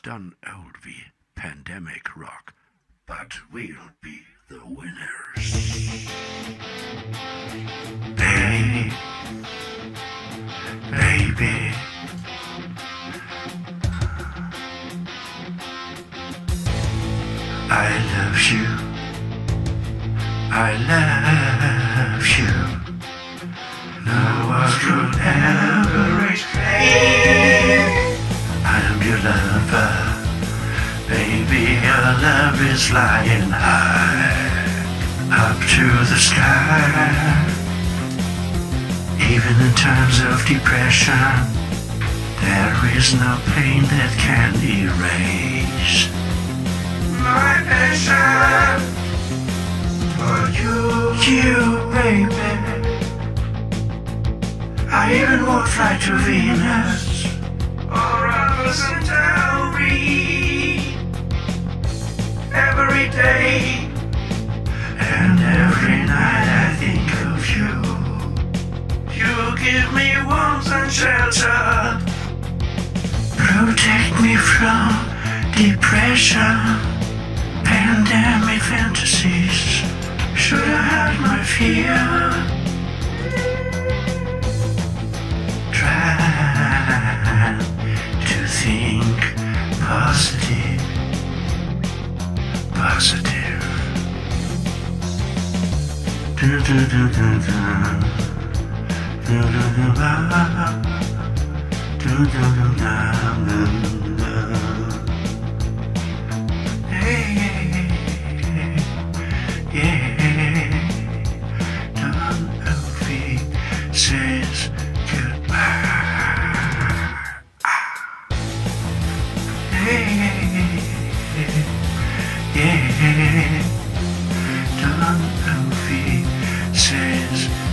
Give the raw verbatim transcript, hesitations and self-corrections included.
Don Elvie, Pandemic Rock, but we'll be the winners. Hey, baby, I love you, I love you. No one could ever explain. I am your lover, baby, your love is flying high, up to the sky. Even in times of depression, there is no pain that can erase my passion for you, you, baby. I even won't fly to Venus or Alpha Centauri every day and every night I think of you. You give me warmth and shelter, protect me from depression, pandemic fantasies. Should I hide my fear? Try to think positive, positive. Do do do do do. Do do do ba. Do do do da da da. Hey, yeah. Don Elvie says goodbye. Hey, yeah. Don Elvie says